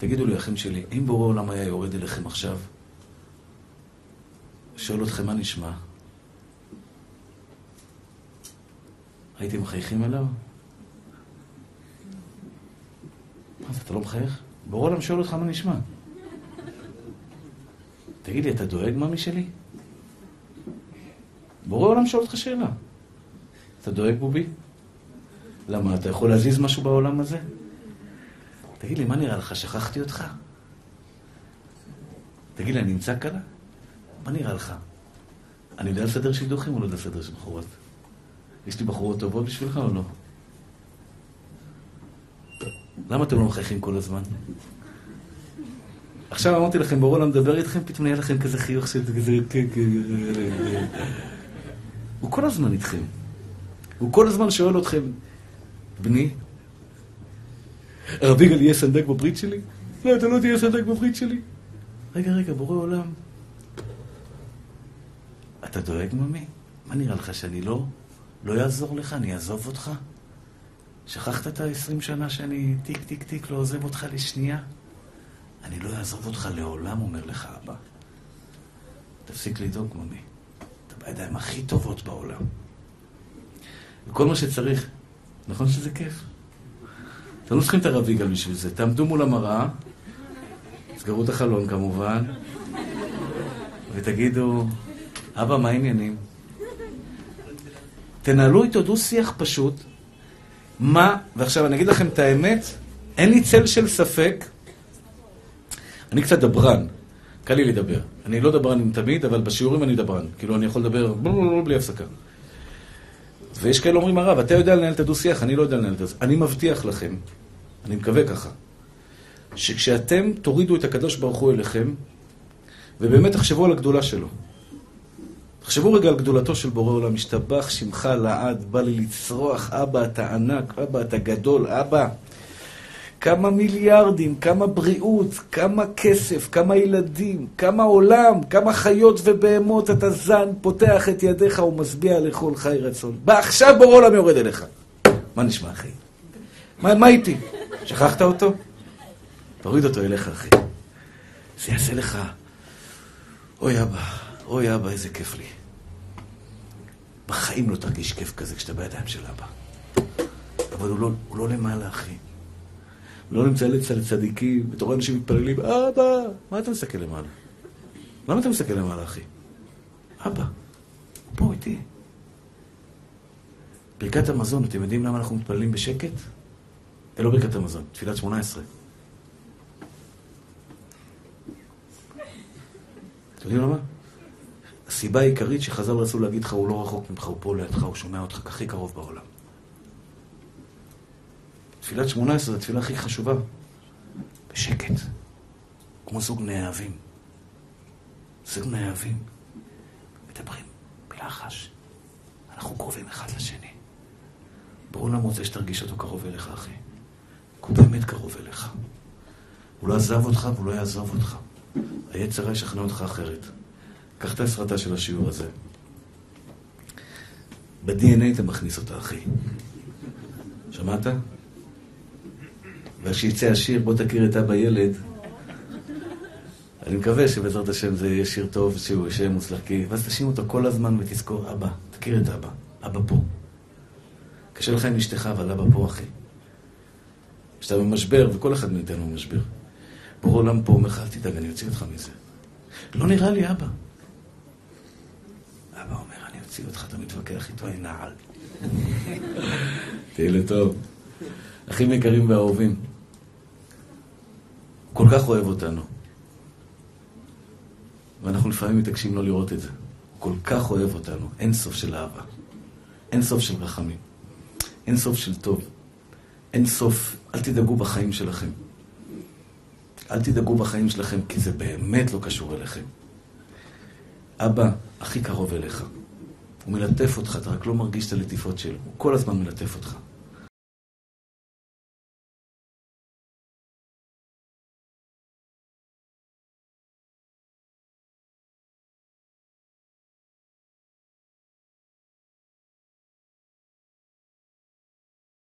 תגידו לי, אחים שלי, אם בורא עולם היה יורד אליכם עכשיו, שואל אתכם מה נשמע? הייתם מחייכים אליו? מה זה, אתה לא מחייך? בורא עולם שואל אותך מה נשמע. תגיד לי, אתה דואג ממי שלי? בורא עולם שואל אותך שאלה. אתה דואג בובי? למה? אתה יכול להזיז משהו בעולם הזה? תגיד לי, מה נראה לך? שכחתי אותך? תגיד לי, אני נמצא כאן? מה נראה לך? אני יודע לסדר שידוכים או לא יודע לסדר של בחורות? יש לי בחורות טובות בשבילך או לא? למה אתם לא מחייכים כל הזמן? עכשיו אמרתי לכם, בורא עולם מדבר איתכם, פתאום נהיה לכם כזה חיוך של כזה... הוא כל הזמן איתכם. הוא כל הזמן שואל אתכם, בני, הרב יגאל יהיה סנדק בברית שלי? לא, אתה לא תהיה סנדק בברית שלי. רגע, בורא עולם. אתה דואג ממי? מה נראה לך שאני לא יעזור לך? אני אעזוב אותך? שכחת את ה-20 שנה שאני טיק לא עוזב אותך לשנייה? אני לא אעזוב אותך לעולם, אומר לך אבא. תפסיק לדאוג ממי. אתה בידיים הכי טובות בעולם. וכל מה שצריך, נכון שזה כיף? אתם לא צריכים את הרב יגאל בשביל זה. תעמדו מול המראה, סגרו את החלון כמובן, ותגידו, אבא, מה העניינים? תנהלו איתו דו שיח פשוט. מה, ועכשיו אני אגיד לכם את האמת, אין לי צל של ספק, אני קצת דברן, קל לי לדבר. אני לא דברן תמיד, אבל בשיעורים אני דברן. כאילו אני יכול לדבר בלי הפסקה. ויש כאלה אומרים, הרב, אתה יודע לנהל את הדו-שיח, אני לא יודע לנהל את הדו-שיח. אני מבטיח לכם, אני מקווה ככה, שכשאתם תורידו את הקדוש ברוך הוא אליכם, ובאמת תחשבו על הגדולה שלו. תחשבו רגע על גדולתו של בורא עולם, משתבח שמך לעד, בא לי לצרוח, אבא אתה ענק, אבא אתה גדול, אבא. כמה מיליארדים, כמה בריאות, כמה כסף, כמה ילדים, כמה עולם, כמה חיות ובהמות, אתה זן, פותח את ידיך ומשביע לכל חי רצון. עכשיו בורא עולם יורד אליך. מה נשמע, אחי? מה איתי? שכחת אותו? תוריד אותו אליך, אחי. זה יעשה לך. אוי אבא, איזה כיף לי. בחיים לא תרגיש כיף כזה כשאתה בידיים של אבא. אבל הוא לא למעלה, אחי. לא נמצא לצד צדיקים, בתור אנשים מתפללים, אבא, מה אתה מסתכל למעלה? למה אתה מסתכל למעלה, אחי? אבא, הוא פה איתי. ברכת המזון, אתם יודעים למה אנחנו מתפללים בשקט? לא ברכת המזון, תפילת 18. אתם יודעים למה? הסיבה העיקרית שחז"ל רצו להגיד לך, הוא לא רחוק ממך, הוא פה לידך, הוא שומע אותך הכי קרוב בעולם. תפילת 18 זו התפילה הכי חשובה. בשקט. כמו זוג נאהבים. זוג נאהבים. מדברים בלחש. אנחנו קרובים אחד לשני. בורא עולם רוצה שתרגיש אותו קרוב אליך, אחי. הוא באמת קרוב אליך. הוא לא עזב אותך והוא לא יעזוב אותך. היצר ישכנע אותך אחרת. קח את הסרטה של השיעור הזה. ב-DNA אתה מכניס אותה, אחי. שמעת? וכשיצא השיר, בוא תכיר את אבא ילד. אני מקווה שבעזרת השם זה יהיה שיר טוב, שהוא יהיה מוצלח, ואז תשים אותו כל הזמן ותזכור, אבא, תכיר את אבא, אבא פה. קשה לך עם אשתך, אבל אבא פה, אחי. כשאתה במשבר, וכל אחד מאיתנו במשבר, בורא עולם פה אומר לך, אל תדאג, אני אוציא אותך מזה. לא נראה לי, אבא. אבא אומר, אני אוציא אותך, אתה מתווכח איתו, אני נעל. תהיה לטוב. אחים יקרים ואהובים. הוא כל כך אוהב אותנו. ואנחנו לפעמים מתעקשים לא לראות את זה. הוא כל כך אוהב אותנו. אין סוף של אהבה. אין סוף של רחמים. אין סוף של טוב. אין סוף. אל תדאגו בחיים שלכם. אל תדאגו בחיים שלכם, כי זה באמת לא קשור אליכם. אבא הכי קרוב אליך. הוא מלטף אותך, אתה רק לא מרגיש את הלטיפות שלו. הוא כל הזמן מלטף אותך.